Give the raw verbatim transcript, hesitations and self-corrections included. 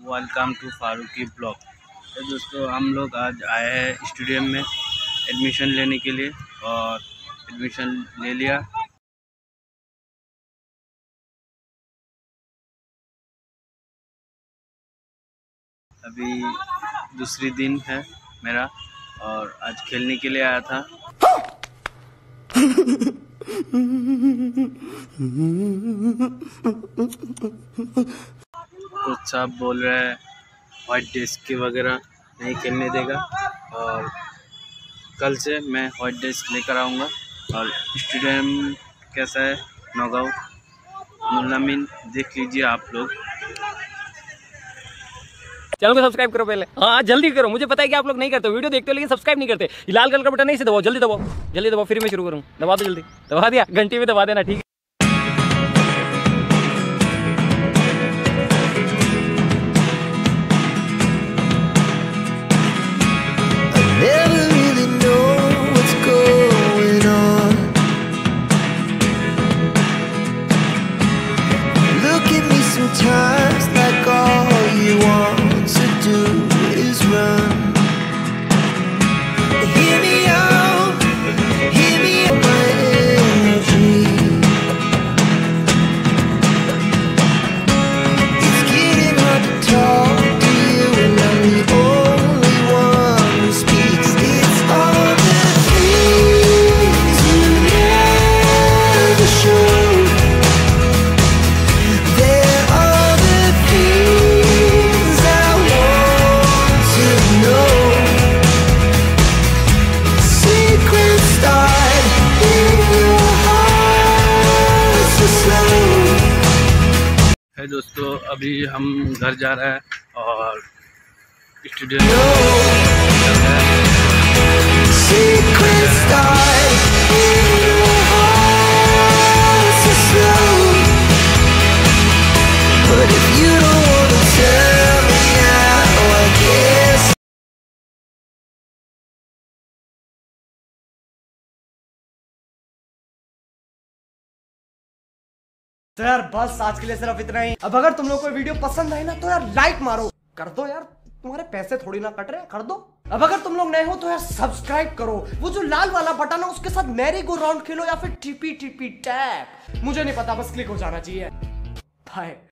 Welcome to Farooqui blog. तो दोस्तों हम लोग आज आए हैं स्टेडियम में एडमिशन लेने के लिए और एडमिशन ले लिया। अभी दूसरी दिन है मेरा और आज खेलने के लिए आया था। कुछ साहब बोल रहे हैं व्हाइट डेस्क के वगैरह नहीं खेलने देगा और कल से मैं व्हाइट डेस्क लेकर आऊँगा। और स्टेडियम कैसा है नौगांव मुलामीन देख लीजिए आप लोग। चैनल को सब्सक्राइब करो पहले, हाँ जल्दी करो। मुझे पता है कि आप लोग नहीं करते, वीडियो देखते हो लेकिन सब्सक्राइब नहीं करते। लाल कलर का बटन नहीं से दबाओ, जल्दी दबाओ, जल्दी दबाओ, फिर मैं शुरू करूँ। दबा दो जल्दी, दबा दिया, घंटी भी दबा देना, ठीक है। है दोस्तों अभी हम घर जा रहे हैं और स्टूडियो चल रहा है। तो यार बस आज के लिए सिर्फ इतना ही। अब अगर तुम लोग को वीडियो पसंद आई ना तो यार लाइक मारो, कर दो यार, तुम्हारे पैसे थोड़ी ना कट रहे, कर दो। अब अगर तुम लोग नए हो तो यार सब्सक्राइब करो, वो जो लाल वाला बटन है उसके साथ मैरी गो राउंड खेलो या फिर टिपी टिपी टैप, मुझे नहीं पता, बस क्लिक हो जाना चाहिए। बाय।